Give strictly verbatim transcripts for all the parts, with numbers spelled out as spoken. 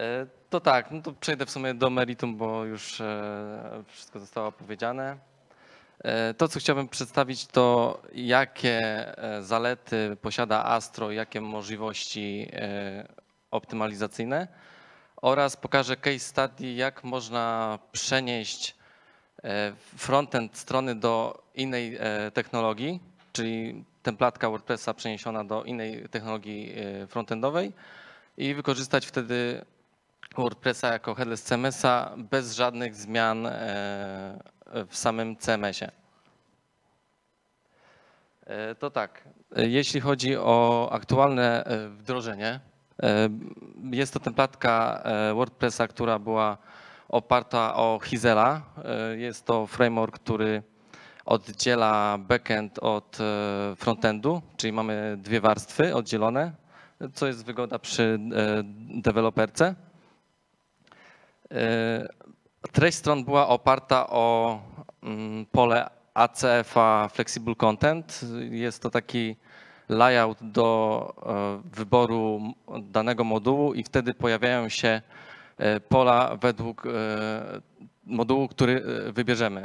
To tak, no to przejdę w sumie do meritum, bo już wszystko zostało powiedziane. To, co chciałbym przedstawić, to jakie zalety posiada Astro, jakie możliwości optymalizacyjne oraz pokażę case study, jak można przenieść frontend strony do innej technologii, czyli templatka WordPressa przeniesiona do innej technologii frontendowej i wykorzystać wtedy WordPressa jako headless C M S-a bez żadnych zmian w samym C M S-ie. To tak, jeśli chodzi o aktualne wdrożenie, jest to templatka WordPressa, która była oparta o Hizela. Jest to framework, który oddziela backend od frontendu, czyli mamy dwie warstwy oddzielone, co jest wygoda przy deweloperce. Treść stron była oparta o pole A C F-a Flexible Content. Jest to taki layout do wyboru danego modułu i wtedy pojawiają się pola według modułu, który wybierzemy.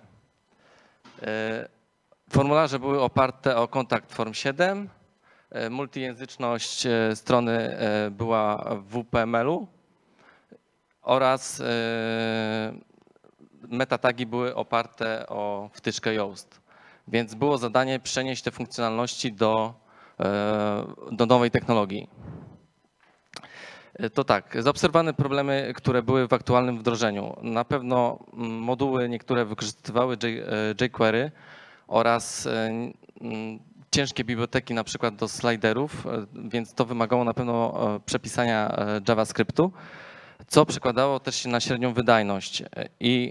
Formularze były oparte o Contact Form siedem. Multijęzyczność strony była w W P M L-u oraz metatagi były oparte o wtyczkę Yoast. Więc było zadanie przenieść te funkcjonalności do, do nowej technologii. To tak, zaobserwowane problemy, które były w aktualnym wdrożeniu. Na pewno moduły niektóre wykorzystywały jQuery oraz ciężkie biblioteki, na przykład do sliderów, więc to wymagało na pewno przepisania JavaScriptu, co przekładało też się na średnią wydajność. I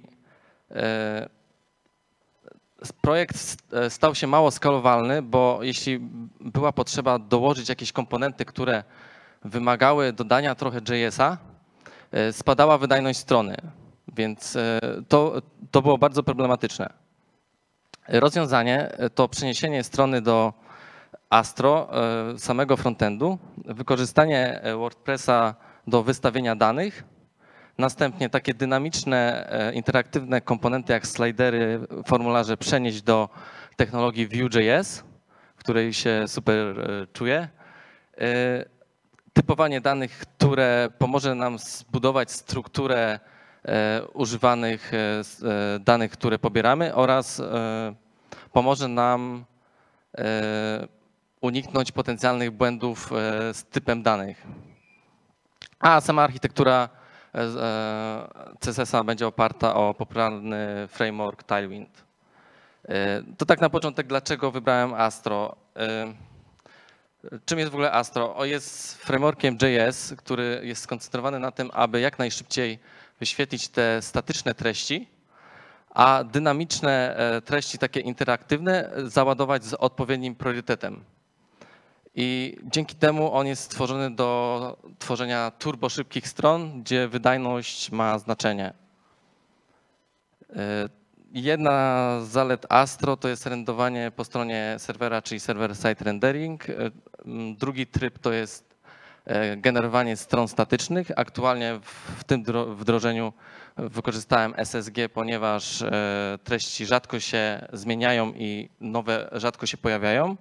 projekt stał się mało skalowalny, bo jeśli była potrzeba dołożyć jakieś komponenty, które wymagały dodania trochę J S-a, spadała wydajność strony, więc to, to było bardzo problematyczne. Rozwiązanie to przeniesienie strony do Astro, samego frontendu, wykorzystanie WordPressa do wystawienia danych, następnie takie dynamiczne, interaktywne komponenty jak slidery, formularze przenieść do technologii Vue.js, w której się super czuję. Typowanie danych, które pomoże nam zbudować strukturę używanych danych, które pobieramy oraz pomoże nam uniknąć potencjalnych błędów z typem danych. A sama architektura C S S-a będzie oparta o popularny framework Tailwind. To tak na początek, dlaczego wybrałem Astro. Czym jest w ogóle Astro? O, jest frameworkiem J S, który jest skoncentrowany na tym, aby jak najszybciej wyświetlić te statyczne treści, a dynamiczne treści, takie interaktywne, załadować z odpowiednim priorytetem. I dzięki temu on jest stworzony do tworzenia turbo szybkich stron, gdzie wydajność ma znaczenie. Jedna z zalet Astro to jest renderowanie po stronie serwera, czyli server-side rendering. Drugi tryb to jest generowanie stron statycznych. Aktualnie w tym wdrożeniu wykorzystałem S S G, ponieważ treści rzadko się zmieniają i nowe rzadko się pojawiają.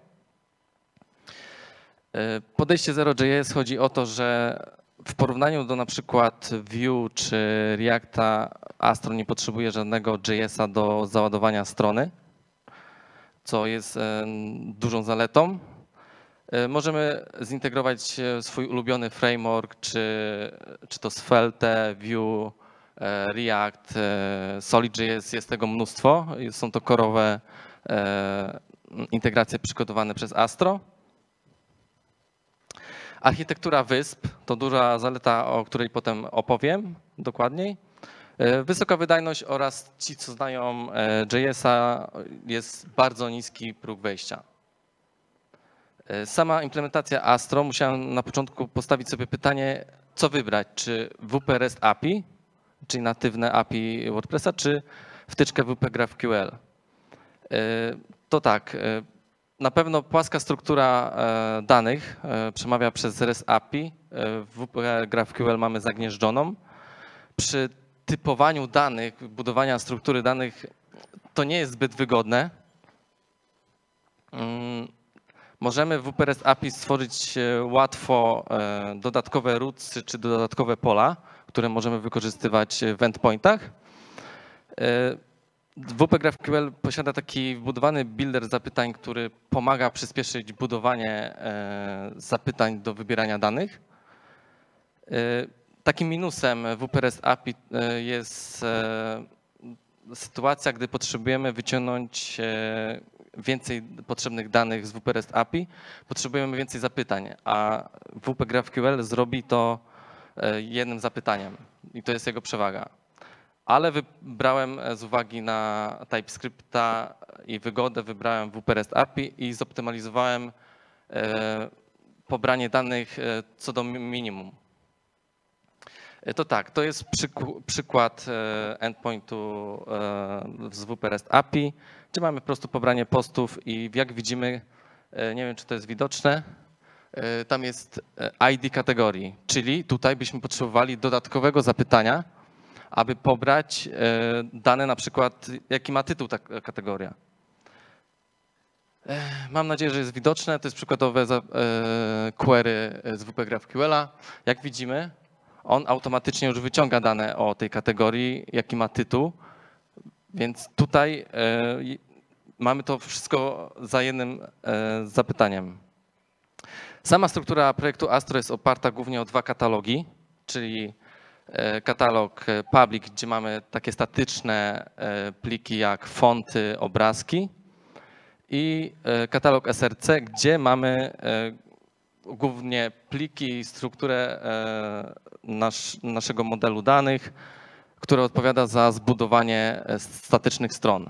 Podejście Zero.js chodzi o to, że w porównaniu do na przykład Vue czy Reacta Astro nie potrzebuje żadnego J S-a do załadowania strony, co jest dużą zaletą. Możemy zintegrować swój ulubiony framework, czy, czy to Svelte, Vue, React, Solid.js, jest tego mnóstwo. Są to korowe integracje przygotowane przez Astro. Architektura wysp to duża zaleta, o której potem opowiem dokładniej. Wysoka wydajność oraz ci, co znają J S-a, jest bardzo niski próg wejścia. Sama implementacja Astro, musiałem na początku postawić sobie pytanie, co wybrać, czy W P REST A P I, czyli natywne A P I WordPressa, czy wtyczkę W P GraphQL. To tak, Na pewno płaska struktura danych przemawia przez REST A P I. W W P GraphQL mamy zagnieżdżoną. Przy typowaniu danych, budowania struktury danych to nie jest zbyt wygodne. Możemy w W P REST A P I stworzyć łatwo dodatkowe rootsy czy dodatkowe pola, które możemy wykorzystywać w endpointach. W P GraphQL posiada taki wbudowany builder zapytań, który pomaga przyspieszyć budowanie zapytań do wybierania danych. Takim minusem W P REST A P I jest sytuacja, gdy potrzebujemy wyciągnąć więcej potrzebnych danych z W P REST A P I, potrzebujemy więcej zapytań, a W P GraphQL zrobi to jednym zapytaniem i to jest jego przewaga. Ale wybrałem z uwagi na TypeScripta i wygodę, wybrałem W P REST A P I i zoptymalizowałem pobranie danych co do minimum. To tak, to jest przykład endpointu z W P REST A P I, gdzie mamy po prostu pobranie postów i jak widzimy, nie wiem czy to jest widoczne, tam jest I D kategorii, czyli tutaj byśmy potrzebowali dodatkowego zapytania, aby pobrać dane na przykład, jaki ma tytuł ta kategoria. Mam nadzieję, że jest widoczne, to jest przykładowe query z W P GraphQL-a. Jak widzimy, on automatycznie już wyciąga dane o tej kategorii, jaki ma tytuł, więc tutaj mamy to wszystko za jednym zapytaniem. Sama struktura projektu Astro jest oparta głównie o dwa katalogi, czyli katalog public, gdzie mamy takie statyczne pliki jak fonty, obrazki i katalog S R C, gdzie mamy głównie pliki i strukturę nasz, naszego modelu danych, które odpowiada za zbudowanie statycznych stron.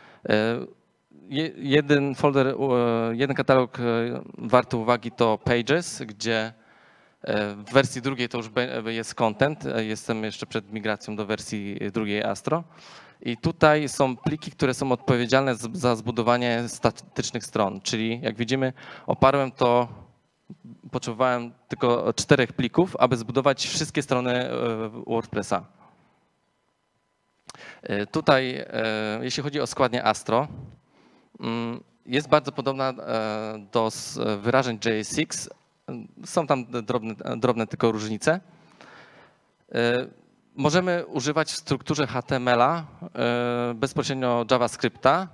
Jeden folder, jeden katalog warty uwagi to Pages, gdzie w wersji drugiej to już jest content. Jestem jeszcze przed migracją do wersji drugiej Astro. I tutaj są pliki, które są odpowiedzialne za zbudowanie statycznych stron. Czyli jak widzimy, oparłem to, potrzebowałem tylko czterech plików, aby zbudować wszystkie strony WordPressa. Tutaj, jeśli chodzi o składnię Astro, jest bardzo podobna do wyrażeń J S X. Są tam drobne, drobne tylko różnice. Możemy używać w strukturze H T M L-a bezpośrednio JavaScripta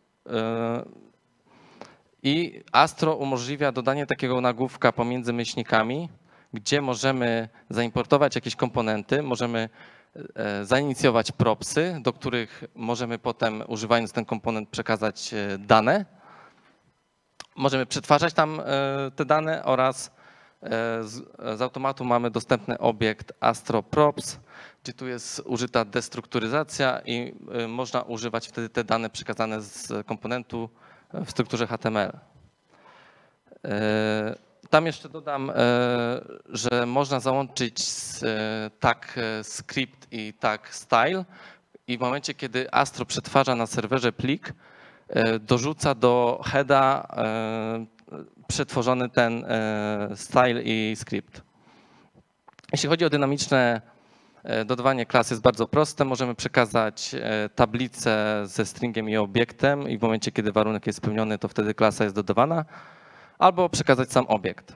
i Astro umożliwia dodanie takiego nagłówka pomiędzy myślnikami, gdzie możemy zaimportować jakieś komponenty, możemy zainicjować propsy, do których możemy potem, używając ten komponent, przekazać dane. Możemy przetwarzać tam te dane oraz z, z automatu mamy dostępny obiekt Astro Props, gdzie tu jest użyta destrukturyzacja i można używać wtedy te dane przekazane z komponentu w strukturze H T M L. Tam jeszcze dodam, że można załączyć tag script i tag style i w momencie, kiedy Astro przetwarza na serwerze plik, dorzuca do heada przetworzony ten style i script. Jeśli chodzi o dynamiczne dodawanie klas, jest bardzo proste. Możemy przekazać tablicę ze stringiem i obiektem i w momencie, kiedy warunek jest spełniony, to wtedy klasa jest dodawana, albo przekazać sam obiekt.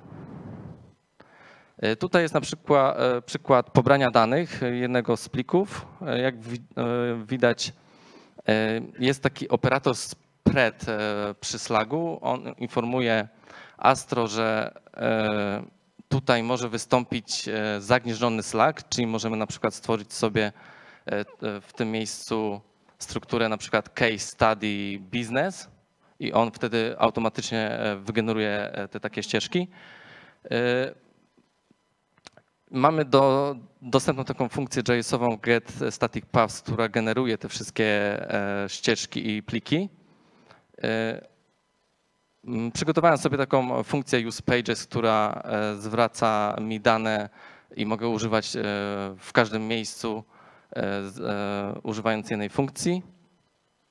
Tutaj jest na przykład przykład pobrania danych jednego z plików. Jak widać, jest taki operator spread przy slagu. On informuje Astro, że tutaj może wystąpić zagnieżdżony slag, czyli możemy na przykład stworzyć sobie w tym miejscu strukturę na przykład case study business i on wtedy automatycznie wygeneruje te takie ścieżki. Mamy do, dostępną taką funkcję J S-ową get static paths, która generuje te wszystkie ścieżki i pliki. Przygotowałem sobie taką funkcję usePages, która zwraca mi dane i mogę używać w każdym miejscu, używając jednej funkcji.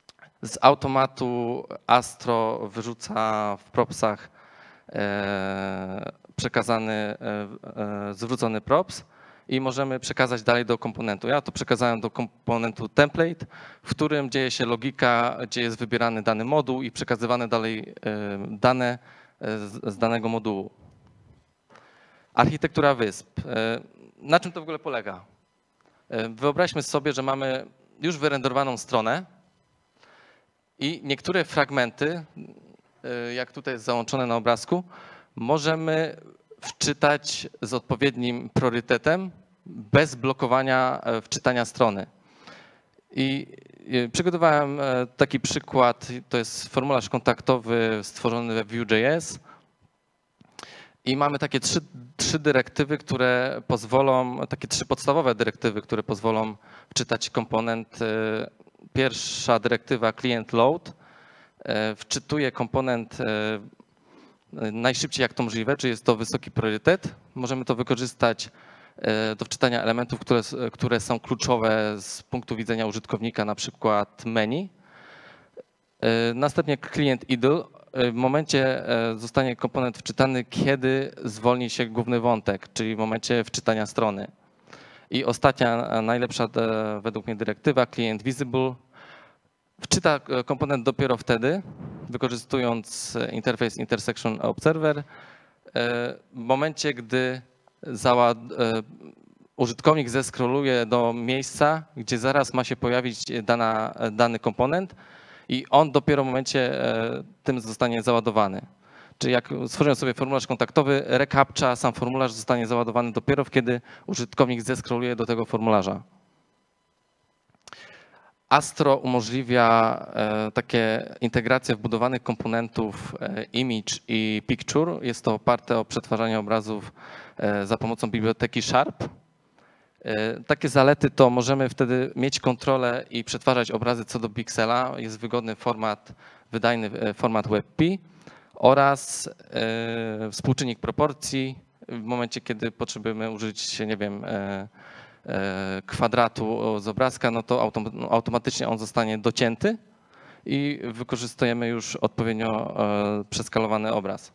Z automatu Astro wyrzuca w propsach e, przekazany, e, e, zwrócony props i możemy przekazać dalej do komponentu. Ja to przekazałem do komponentu template, w którym dzieje się logika, gdzie jest wybierany dany moduł i przekazywane dalej e, dane z, z danego modułu. Architektura wysp. E, na czym to w ogóle polega? E, wyobraźmy sobie, że mamy już wyrenderowaną stronę i niektóre fragmenty, jak tutaj jest załączone na obrazku, możemy wczytać z odpowiednim priorytetem bez blokowania wczytania strony. I przygotowałem taki przykład, to jest formularz kontaktowy stworzony we Vue.js i mamy takie trzy, trzy dyrektywy, które pozwolą, takie trzy podstawowe dyrektywy, które pozwolą wczytać komponent. Pierwsza dyrektywa client load wczytuje komponent najszybciej jak to możliwe, czyli jest to wysoki priorytet. Możemy to wykorzystać do wczytania elementów, które, które są kluczowe z punktu widzenia użytkownika, na przykład menu. Następnie client idle. W momencie zostanie komponent wczytany, kiedy zwolni się główny wątek, czyli w momencie wczytania strony. I ostatnia, najlepsza według mnie dyrektywa, client visible, wczyta komponent dopiero wtedy, wykorzystując interface intersection observer, w momencie, gdy zała, użytkownik zeskroluje do miejsca, gdzie zaraz ma się pojawić dana, dany komponent i on dopiero w momencie tym zostanie załadowany. Czyli jak stworzyłem sobie formularz kontaktowy, recaptcha, sam formularz zostanie załadowany dopiero kiedy użytkownik zeskroluje do tego formularza. Astro umożliwia takie integracje wbudowanych komponentów image i picture. Jest to oparte o przetwarzanie obrazów za pomocą biblioteki Sharp. Takie zalety to możemy wtedy mieć kontrolę i przetwarzać obrazy co do piksela. Jest wygodny format, wydajny format WebP oraz współczynnik proporcji. W momencie, kiedy potrzebujemy użyć, nie wiem, kwadratu z obrazka, no to automatycznie on zostanie docięty i wykorzystujemy już odpowiednio przeskalowany obraz.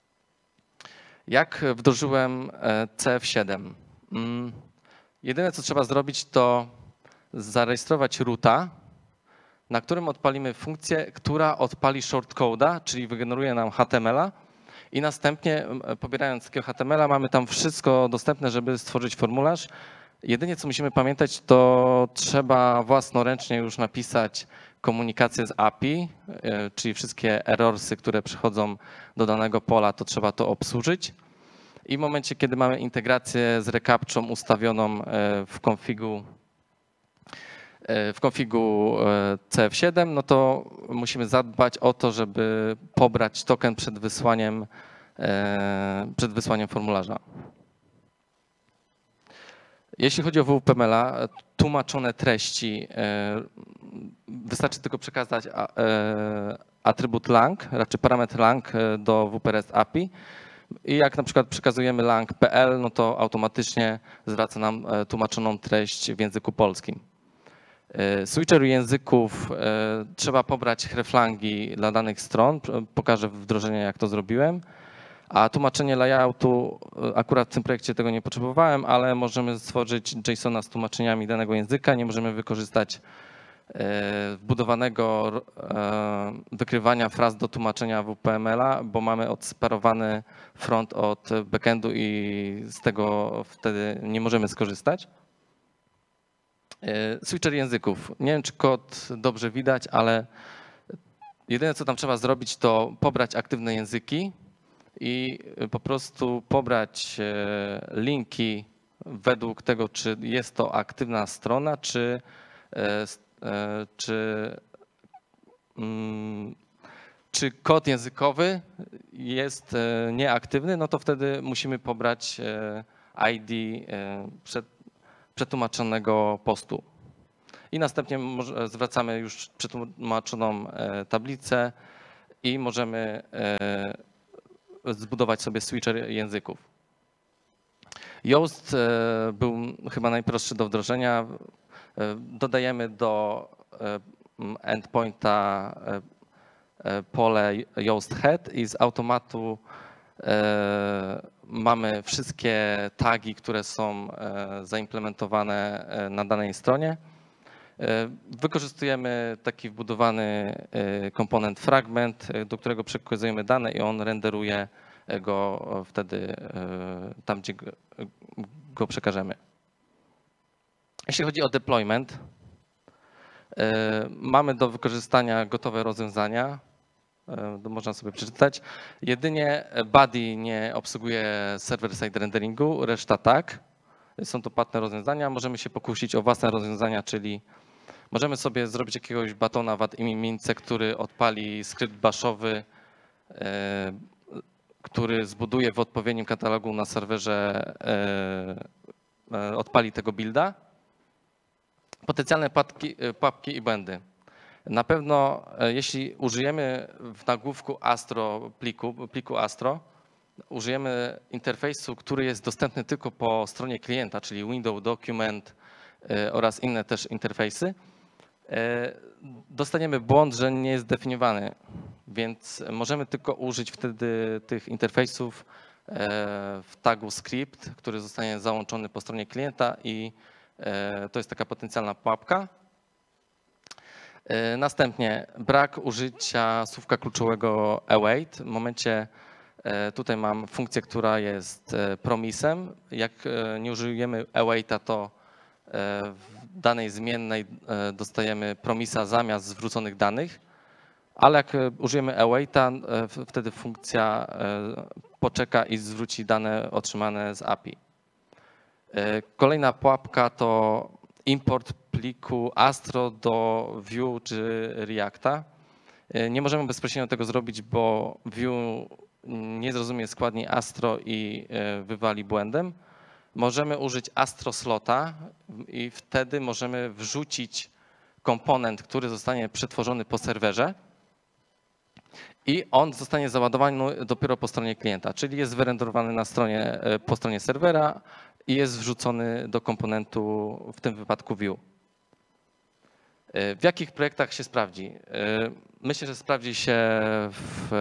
Jak wdrożyłem C F siedem? Jedyne, co trzeba zrobić, to zarejestrować roota, na którym odpalimy funkcję, która odpali shortcode'a, czyli wygeneruje nam H T M L-a i następnie pobierając takiego H T M L-a mamy tam wszystko dostępne, żeby stworzyć formularz. Jedynie co musimy pamiętać, to trzeba własnoręcznie już napisać komunikację z A P I, czyli wszystkie errorsy, które przychodzą do danego pola, to trzeba to obsłużyć. I w momencie, kiedy mamy integrację z recaptchą ustawioną w konfigu, w konfigu C F siedem, no to musimy zadbać o to, żeby pobrać token przed wysłaniem, przed wysłaniem formularza. Jeśli chodzi o W P M L-a, tłumaczone treści, wystarczy tylko przekazać atrybut lang, raczej parametr lang do W P REST A P I i jak na przykład przekazujemy lang.pl, no to automatycznie zwraca nam tłumaczoną treść w języku polskim. Switcher języków trzeba pobrać hreflangi dla danych stron, pokażę wdrożenie jak to zrobiłem. A tłumaczenie layoutu, akurat w tym projekcie tego nie potrzebowałem, ale możemy stworzyć JSON-a z tłumaczeniami danego języka. Nie możemy wykorzystać wbudowanego wykrywania fraz do tłumaczenia W P M L-a, bo mamy odseparowany front od backendu i z tego wtedy nie możemy skorzystać. Switcher języków. Nie wiem, czy kod dobrze widać, ale jedyne, co tam trzeba zrobić, to pobrać aktywne języki i po prostu pobrać linki według tego, czy jest to aktywna strona, czy, czy, czy kod językowy jest nieaktywny, no to wtedy musimy pobrać I D przed, przetłumaczonego postu. I następnie zwracamy już przetłumaczoną tablicę i możemy zbudować sobie switcher języków. Yoast był chyba najprostszy do wdrożenia. Dodajemy do endpointa pole Yoast Head i z automatu mamy wszystkie tagi, które są zaimplementowane na danej stronie. Wykorzystujemy taki wbudowany komponent fragment, do którego przekazujemy dane i on renderuje go wtedy tam, gdzie go przekażemy. Jeśli chodzi o deployment, mamy do wykorzystania gotowe rozwiązania. Można sobie przeczytać. Jedynie Buddy nie obsługuje server-side renderingu, reszta tak. Są to płatne rozwiązania. Możemy się pokusić o własne rozwiązania, czyli możemy sobie zrobić jakiegoś batona w admince, który odpali skrypt bashowy, który zbuduje w odpowiednim katalogu na serwerze, odpali tego builda. Potencjalne pułapki, pułapki i błędy. Na pewno jeśli użyjemy w nagłówku Astro pliku, pliku Astro, użyjemy interfejsu, który jest dostępny tylko po stronie klienta, czyli Window, Document oraz inne też interfejsy, dostaniemy błąd, że nie jest zdefiniowany, więc możemy tylko użyć wtedy tych interfejsów w tagu script, który zostanie załączony po stronie klienta i to jest taka potencjalna pułapka. Następnie brak użycia słówka kluczowego await. W momencie tutaj mam funkcję, która jest promisem. Jak nie użyjemy awaita, to w danej zmiennej dostajemy promisa zamiast zwróconych danych, ale jak użyjemy awaita, wtedy funkcja poczeka i zwróci dane otrzymane z A P I. Kolejna pułapka to import pliku Astro do Vue czy Reacta. Nie możemy bezpośrednio tego zrobić, bo Vue nie zrozumie składni Astro i wywali błędem. Możemy użyć Astro Slota i wtedy możemy wrzucić komponent, który zostanie przetworzony po serwerze i on zostanie załadowany dopiero po stronie klienta, czyli jest wyrenderowany na stronie, po stronie serwera i jest wrzucony do komponentu, w tym wypadku Vue. W jakich projektach się sprawdzi? Myślę, że sprawdzi się w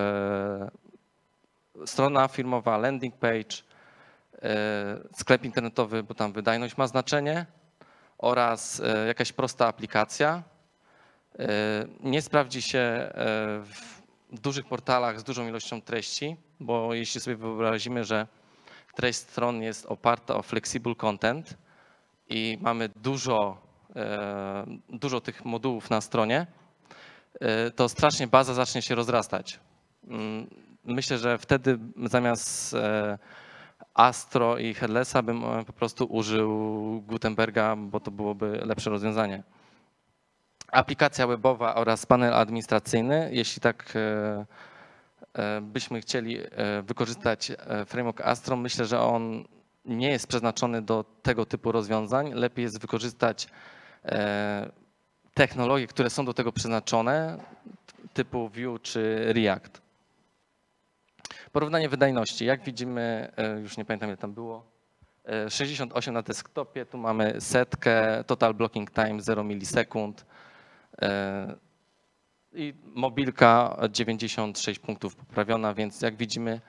strona firmowa, landing page, sklep internetowy, bo tam wydajność ma znaczenie oraz jakaś prosta aplikacja. Nie sprawdzi się w dużych portalach z dużą ilością treści, bo jeśli sobie wyobrazimy, że treść stron jest oparta o flexible content i mamy dużo, dużo tych modułów na stronie, to strasznie baza zacznie się rozrastać. Myślę, że wtedy zamiast Astro i Headlessa bym po prostu użył Gutenberga, bo to byłoby lepsze rozwiązanie. Aplikacja webowa oraz panel administracyjny. Jeśli tak byśmy chcieli wykorzystać framework Astro, myślę, że on nie jest przeznaczony do tego typu rozwiązań. Lepiej jest wykorzystać technologie, które są do tego przeznaczone, typu Vue czy React. Porównanie wydajności. Jak widzimy, już nie pamiętam ile tam było, sześćdziesiąt osiem na desktopie, tu mamy setkę, total blocking time zero milisekund i mobilka dziewięćdziesiąt sześć punktów poprawiona, więc jak widzimy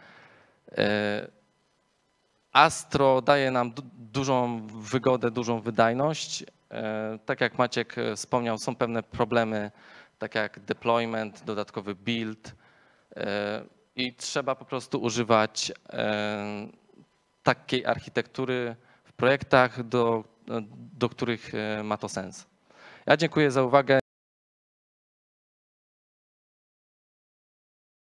Astro daje nam du dużą wygodę, dużą wydajność. Tak jak Maciek wspomniał, są pewne problemy, tak jak deployment, dodatkowy build i trzeba po prostu używać takiej architektury w projektach, do, do których ma to sens. Ja dziękuję za uwagę.